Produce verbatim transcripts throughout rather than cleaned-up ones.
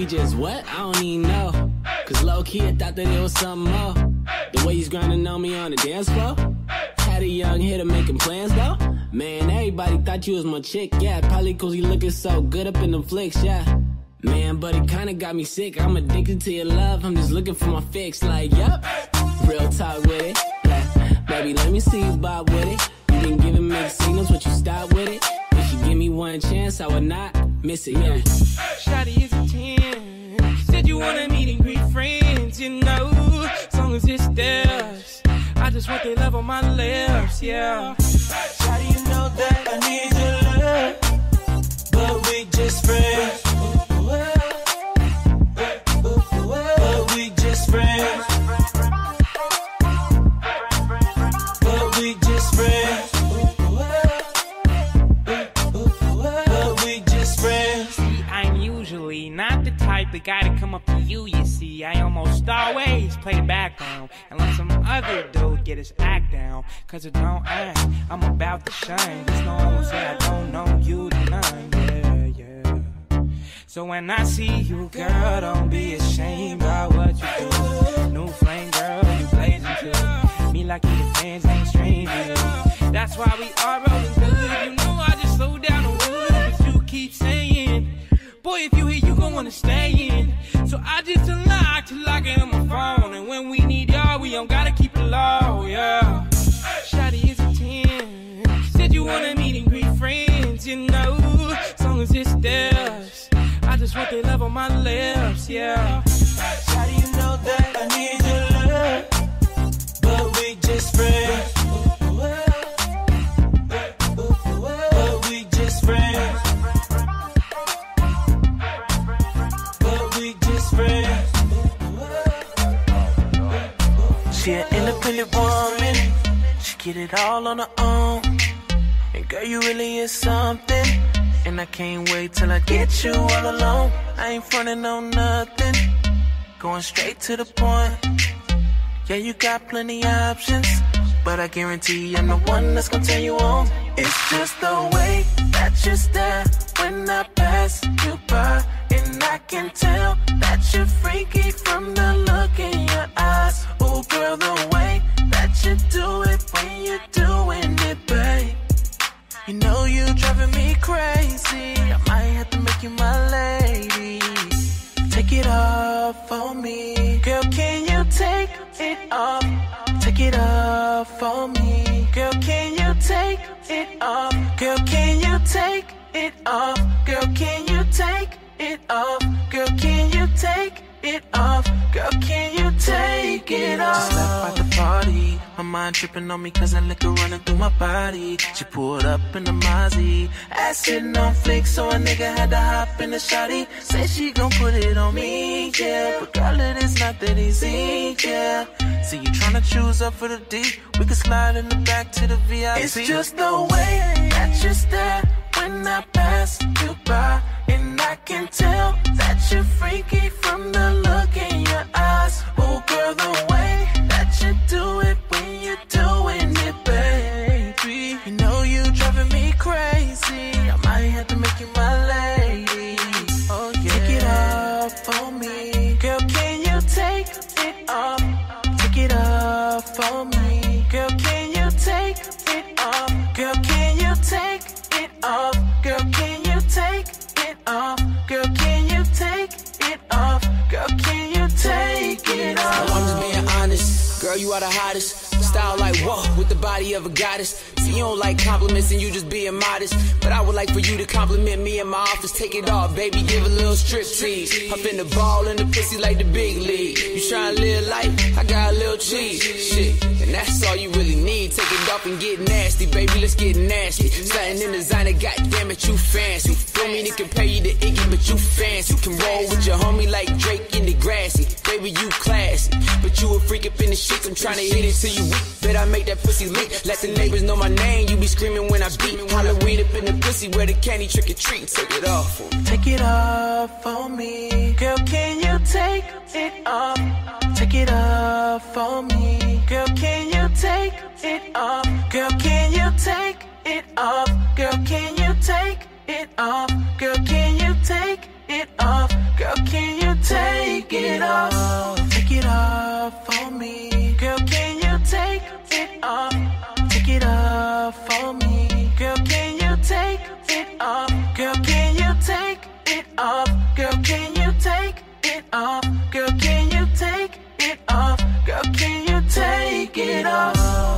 just what? I don't even know. Cause low-key, I thought that it was something more. The way he's grinding on me on the dance floor. Had a young hitter making plans, though. Man, everybody thought you was my chick, yeah. Probably cause you looking so good up in the flicks, yeah. Man, but it kinda got me sick. I'm addicted to your love, I'm just looking for my fix. Like, yup, real talk with it, yeah. Baby, let me see you bob with it. You been giving mixed signals, would you stop with it? If you give me one chance, I would not miss it, yeah. Shawty is a ten. Said you wanna meet and greet friends, you know. As long as it's theirs, I just want their love on my lips, yeah. Shawty, you know that I need your love, but we just friends. But we just friends. But we just friends. But we just friends. See, I'm usually not the type of guy to come up to you, you see. I almost always play the background and let some other dude get his act down. Cause it don't act, I'm about to shine. There's no one say I don't know you tonight, yeah, yeah. So when I see you, girl, don't be ashamed about what you do. New flame, girl, you blazing too. Me like your fans ain't strangers. That's why we are rolling good. You know I just slow down the wood, but you keep saying, boy, if you here, you gon' wanna stay in. So I just unlock to lock it on my phone. And when we need y'all, we don't gotta keep it low, yeah. Shawty is a ten. Said you wanna meet and greet friends, you know. As long as it's theirs, I just want their love on my lips, yeah. Shawty, you know that I need your love, but we just friends. But we just friends. But we just friends. She an independent woman, she get it all on her own. And girl, you really is something. And I can't wait till I get you all alone. I ain't frontin' on nothing, going straight to the point. Yeah, you got plenty options, but I guarantee I'm the one that's gonna turn you on. It's just the way that you stare when I pass you by. And I can tell that you're freaky from the look in your eyes. Oh girl, the way that you do it when you're doing it, babe. You know you driving me crazy. I might have to make you my lady. Take it off for me. Girl, can you take it off? Take it off for me. Girl, can you take it off? Girl, can you take it off? Girl, can you take it off? Girl, can you take it off? Girl, can you take it off? Just left out the party. My mind tripping on me cause I liquor running through my body. She pulled up in the Mozzie, acid on flick, so a nigga had to hop in the shawty. Say she gon' put it on me, yeah. But girl, it is not that easy, yeah. See you tryna choose up for the D, we can slide in the back to the V I P. It's just the way that you stare when I pass you by. And I can tell that you're freaky from the look in your eyes. Oh girl, the way that you do it when you're doing it, baby. You know you driving me crazy. I might have to make you my lady. Oh yeah. Take it off for me. Girl, can you take it off? Take it off for me. Girl, can you take it off? Girl, can you take it off? Girl, can you take it off? Girl, can you take it off? Girl, can you take it off? I'm just being honest. Girl, you are the hottest. Style like whoa, with the body of a goddess. See, you don't like compliments and you just being modest. But I would like for you to compliment me in my office. Take it off, baby, give a little strip tease. Up in the ball and the pussy like the big league. You tryna live life, I got a little cheese. Shit, and that's all you really need. Take it off and get nasty, baby, let's get nasty. Something in designer, goddamn it, you fancy. Don't mean to compare you to Iggy, but you fancy. Can roll with your homie like Drake in the grassy. Baby, you classy, but you a freak up in the shit. I'm tryna hit it till you weak. Bet I make that pussy leak. Let the neighbors know my name. You be screaming when I beat. Halloween up in the pussy where the candy trick or treat. Take it off for me. Take it off for me. Girl, can you take it off? Take it off for me. Girl, can you take it off? Girl, can you take it off? Girl, can you take it off? Girl, can you take it off? Girl, can you it off, take it off for me. Girl, can you take it off? Take it off for me. Girl, can you take it off? Girl, can you take it off? Girl, can you take it off? Girl, can you take it off? Girl, can you take it off?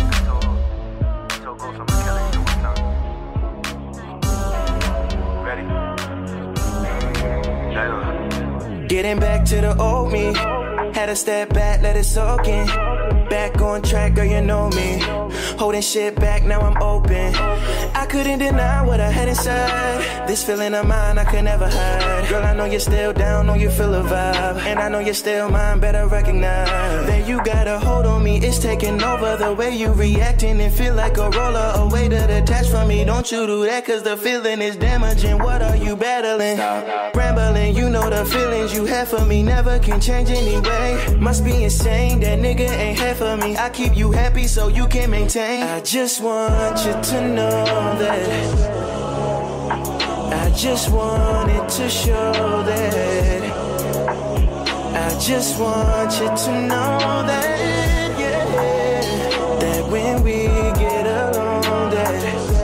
Getting back to the old me. Had to step back, let it soak in. Back on track, girl, you know me. Holding shit back, now I'm open. I couldn't deny what I had inside. This feeling of mine, I could never hide. Girl, I know you're still down, know you feel a vibe. And I know you're still mine, better recognize that you got a hold on me, it's taking over. The way you reacting and feel like a roller. A way to detach from me, don't you do that, cause the feeling is damaging. What are you battling? Stop. Rambling, you know the feelings you have for me never can change anyway. Must be insane, that nigga ain't half for me. I keep you happy so you can maintain. I just want you to know that I just wanted to show that I just want you to know that, yeah, that when we get along, that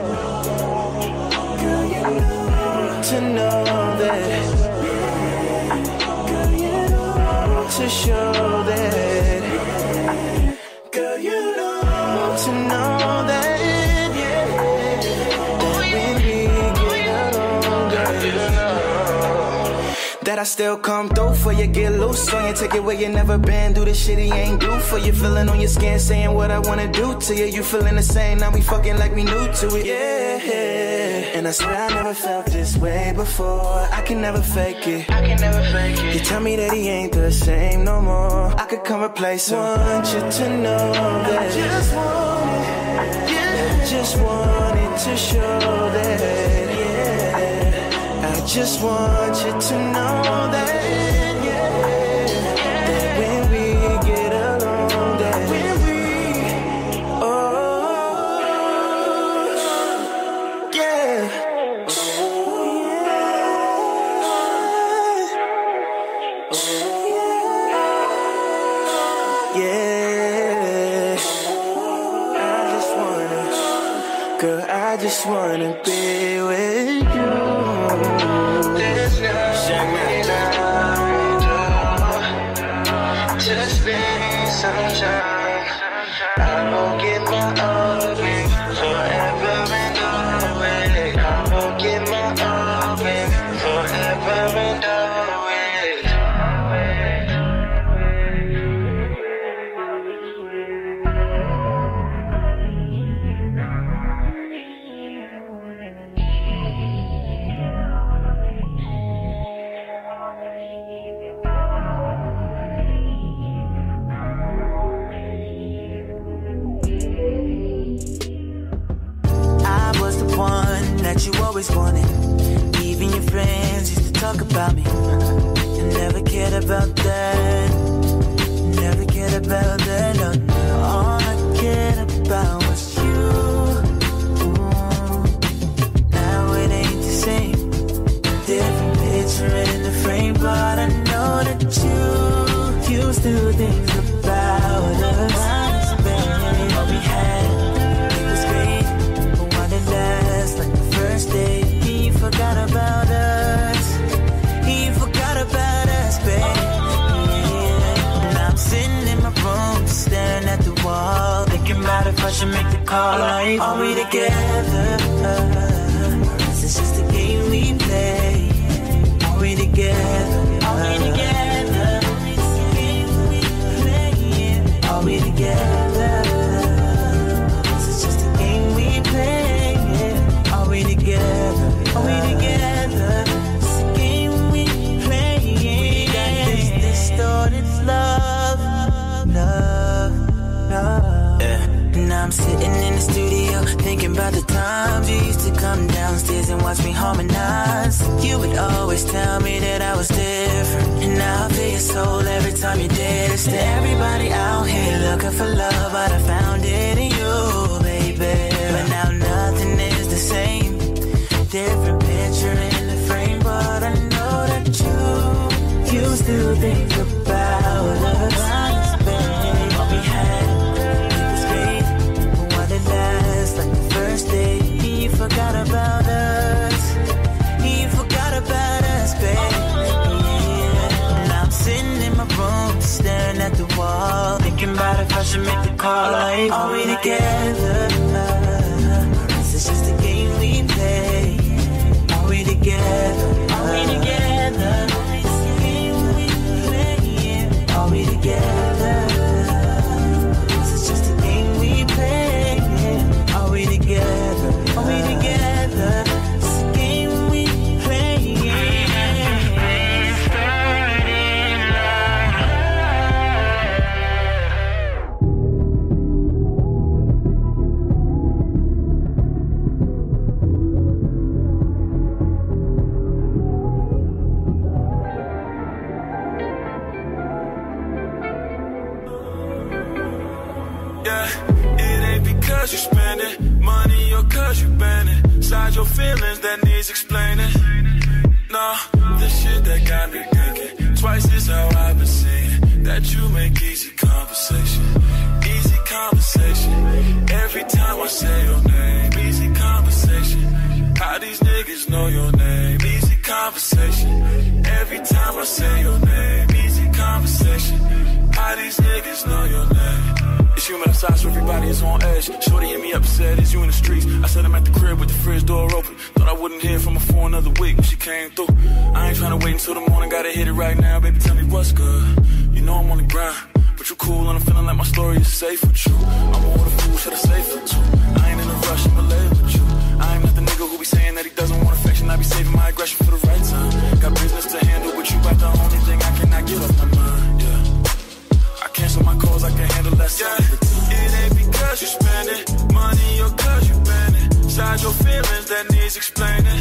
girl, you know to know that, girl, you know to show that, girl, you know to know that, yeah, that when we get along, girl, you know that I still come through for you, get loose on you, take it where you never been, do the shit he ain't do for you, feeling on your skin, saying what I wanna do to you, you feeling the same, now we fucking like we new to it, yeah, and I swear I never felt this way before, I can never fake it, I can never fake it, you tell me that he ain't the same no more, I could come replace him, want you to know that, I just want it, yeah, just wanted to show that, yeah, I just want you to know that, yeah, that when we get along, that when we, oh, yeah, yeah, I just wanna, girl, I just wanna be with you. Just be sunshine. I will get my oven forever and always. I will get my oven forever and you always wanted. Even your friends used to talk about me. I never cared about that. Never cared about that. No, no. All I cared about was you. Ooh. Now it ain't the same. Different picture in the frame, but I know that you used to think about us. What we had, it was great, but why did last like first day, he forgot about us. He forgot about us, babe. Yeah. And I'm sitting in my room, staring at the wall, thinking about if I should make the call. Like, are we together? Or is this just a game we play? Are we together? Are we together? Are we together? Is this just a game we play? Are we together? Are we together? It's a game we play. We got this distorted love, love, love. Yeah. And I'm sitting in the studio thinking about the times you used to come downstairs and watch me harmonize. You would always tell me that I was different, and now I feel your soul every time you did it. To everybody out here looking for love, but I found it in you, baby. But now nothing is the same. Different picture in the frame, but I know that you, you still think about call life. Are we together? Is this just a game we play? Are we together? Are we together? Is this a game we play? Are we together? Is this just a game we play? Are we together? Are we together? It's a game we play. Cause you spending money or cause you bending inside your feelings that needs explaining. No, the shit that got me thinking twice is how I've been seeing that you make easy conversation. Easy conversation. Every time I say your name, easy conversation. How these niggas know your name, easy conversation. Every time I say your name, easy conversation. How these niggas know your name. It's humid outside, so everybody is on edge. Shorty hit me up and said, is you in the streets? I said I'm at the crib with the fridge door open. Thought I wouldn't hear from her for another week when she came through. I ain't tryna wait until the morning, gotta hit it right now. Baby, tell me what's good. You know I'm on the grind, but you cool and I'm feeling like my story is safe with you. I'm one of the fools that are safe for two. I ain't in a rush, I'm lay with you. I ain't not the nigga who be saying that he doesn't want affection. I be saving my aggression for the right time. Got business to handle with you, but the only thing I cannot get off my mind, yeah. Cancel my calls, I can handle that. Yeah, it ain't because you spending money or cause you bending inside your feelings that needs explaining.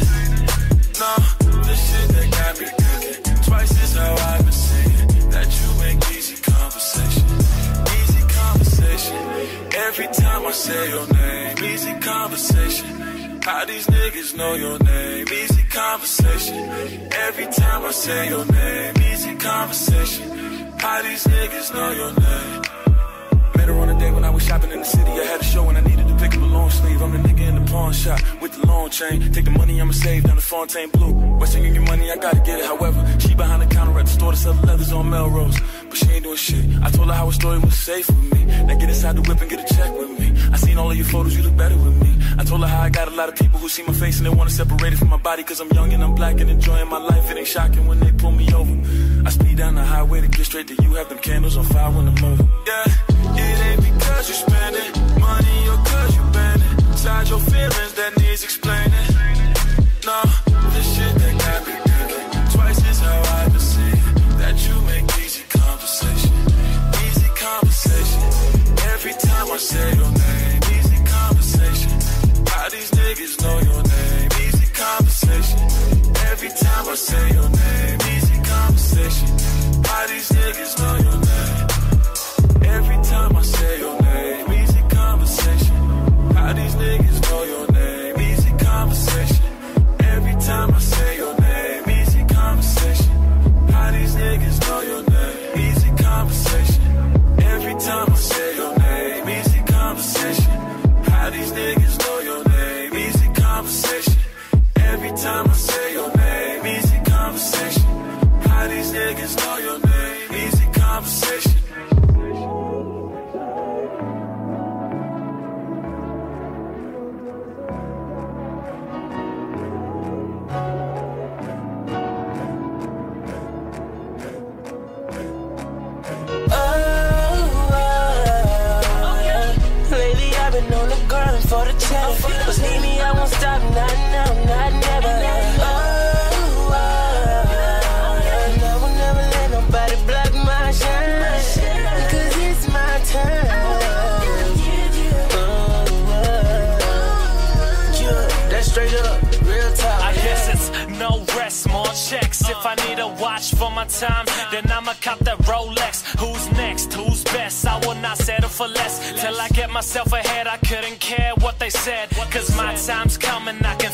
No, the shit that got me thinking twice is how I've been seeing that you make easy conversation. Easy conversation. Every time I say your name, easy conversation. How these niggas know your name, easy conversation. Every time I say your name, easy conversation. How these niggas know your name. Met her on a day when I was shopping in the city. I had a show and I needed to pick up a long sleeve. I'm the nigga in the pawn shop with the long chain. Take the money I'ma save down to Fontaine Blue. Western Union money, I gotta get it. However, she behind the counter at the store to sell the leathers on Melrose. But she ain't doing shit. I told her how her story was safe with me. Now get inside the whip and get a check with me. I seen all of your photos, you look better with me. I told her how I got a lot of people who see my face and they wanna separate it from my body. Cause I'm young and I'm black and enjoying my life. It ain't shocking when they pull me over. I speed down the highway to get straight to you. Have them candles on fire when I'm over. Yeah, it ain't because you spending money or cause you bending inside your feelings that needs explaining. No, the shit that got me thinking twice is how I've been seeing that you make easy conversation. Easy conversation. Every time I say your name, easy conversation. How these niggas know your name, easy conversation. Every time I say your name, easy conversation. How these niggas know your name. Every time I say your name, easy conversation. How these niggas know your name, easy conversation. Every time I say your name, easy conversation. How these niggas know your name, easy conversation. Every time I say your name, easy conversation. How these niggas know your name, easy conversation. Every time I say your name, easy conversation. How these niggas know your name, easy conversation. For the check, was need me, I won't stop, not now, not never. Oh, oh, I will never let nobody block my shine, cause it's my time. Oh, oh, yeah, that's straight up, real talk. I guess it's no rest, more checks. If I need a watch for my time, then I'ma cop that Rolex. Who's next? Who's best? I will not settle for less. Till I get myself ahead, I couldn't care what they said. Cause my time's coming, I can